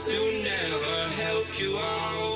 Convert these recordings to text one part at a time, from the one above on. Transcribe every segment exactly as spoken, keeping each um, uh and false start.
to never help you out.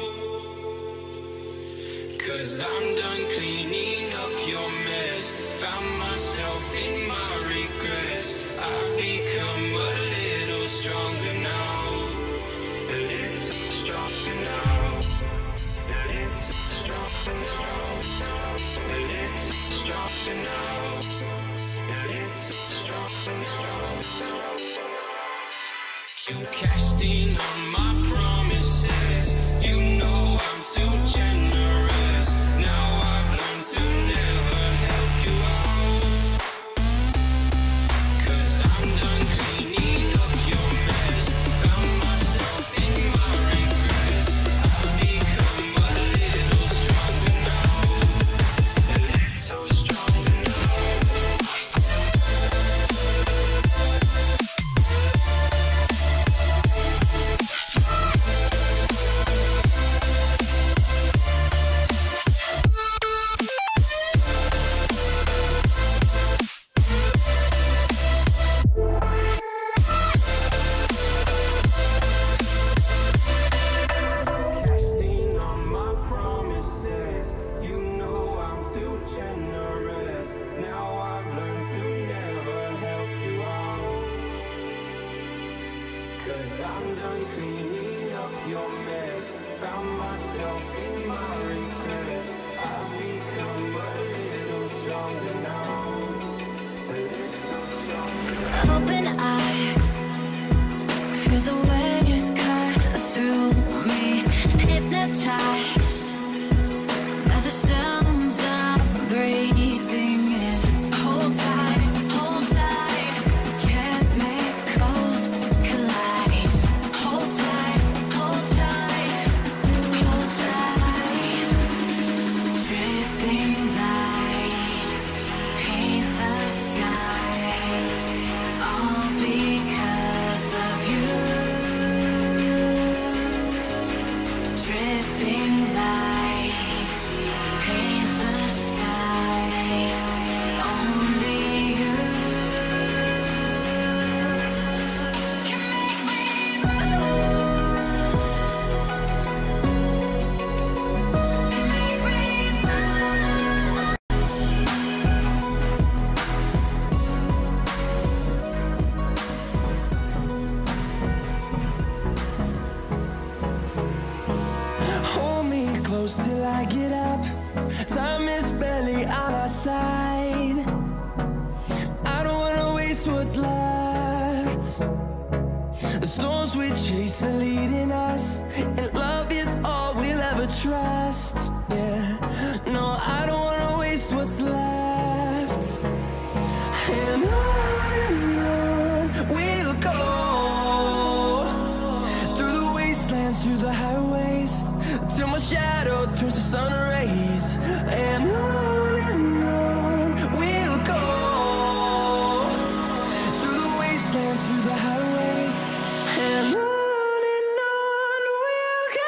'Cause I'm done cleaning up your mess. Found myself in my regrets. I've become a little stronger now. A little stronger now. A little stronger now. A little stronger now. A little stronger now. You cashed in on my promises. You know I'm too generous. Now I've learned to never help you out. 'Cause I'm done cleaning up your mess. Found myself in my regrets. I've become a little stronger now. A little stronger now. Open eye, feel the waves cut through me. Hypnotized by the sounds I'm breathing in. Hold tight, hold tight, chemicals collide. Hold tight, hold tight, hold tight. Dripping lights paint the skies, all because of you. Dripping lights paint the skies, only you can make me move. Can make me move. Hold me close till I get up. Time is barely on our side. I don't wanna waste what's left. The storms we chase are leading us, and love is all we'll ever trust. Yeah, no, I don't wanna waste what's left. And on and on we'll go, through the wastelands, through the highways, till my shadow turns to sun rays. And on and on we'll go, through the wastelands, through the highways. And on and on we'll go.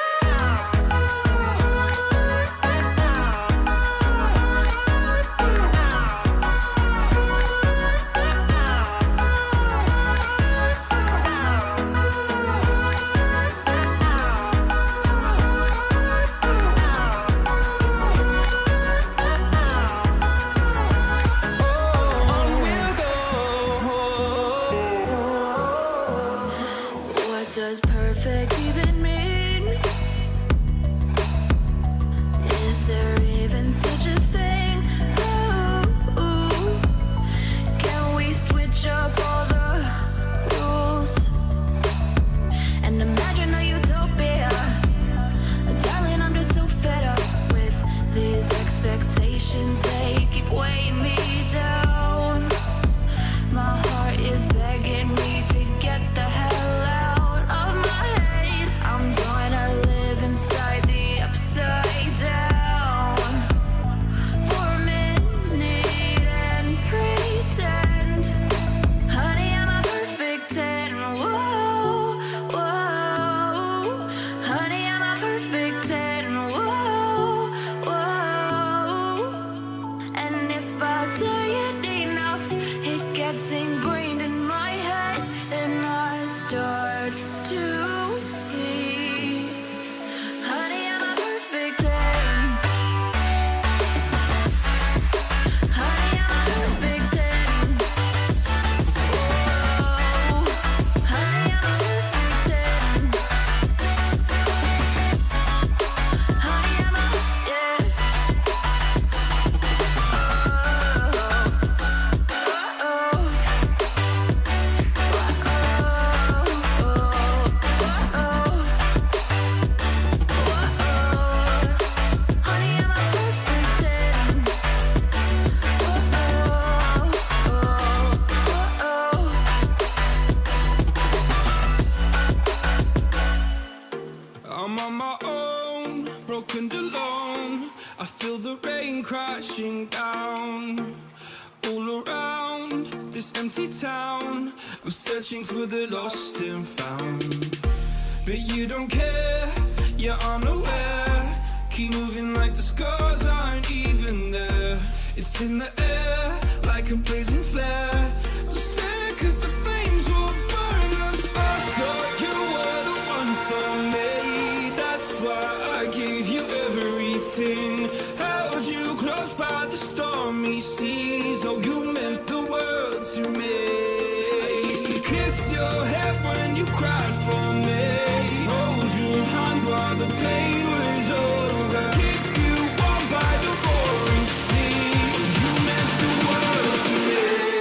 the rain crashing down all around this empty town. I'm searching for the lost and found, but you don't care, you're unaware. Keep moving like the scars aren't even there. It's in the air like a blazing flare. Don't stare cause the flames will burn us. I thought you were the one for me, that's why I gave you everything. Held you close by the stormy seas. Oh, you meant the world to me. I used to kiss your head when you cried for me, hold your hand while the pain was over, keep you warm by the roaring sea. You meant the world to me.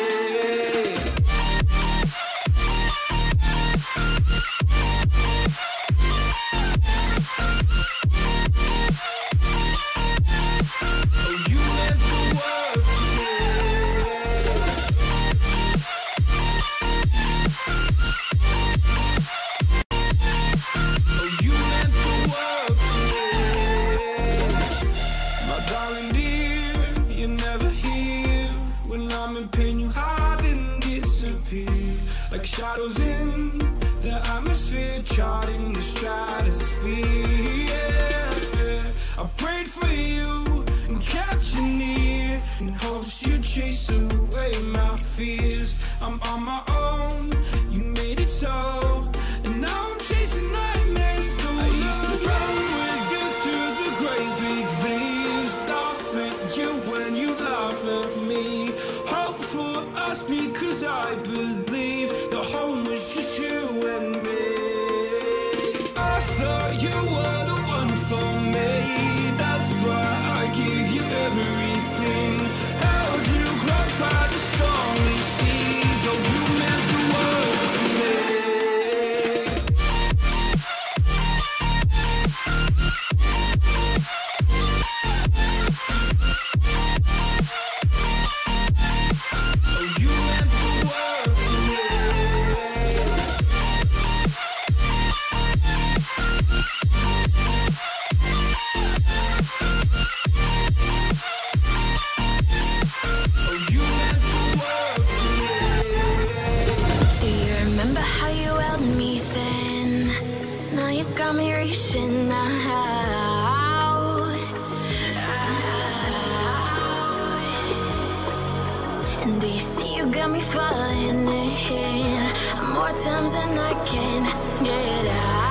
Oh, you meant the world to me. Oh, you meant the world to me. My darling dear, you're never here. When I'm in pain, you hide and disappear. Like shadows in the atmosphere, charting the stratosphere. Yeah. I prayed for you and kept you near, in hopes you'd chase away my fears. I'm on my own, you made it so, and now I'm chasing nightmares through. I used to run with you through the great big leaves, laugh at you when you laugh at me. Hope for us because I believe the home was just you and me. I thought you were the one for me, that's why I gave you everything. Held you close by the stormy seas. Oh, you meant the world to me. Oh, you meant the world to me. Oh, you meant the world to me. Do you remember how you held me then? Now you got me reaching out. And do you see you got me falling in more times than I can get out?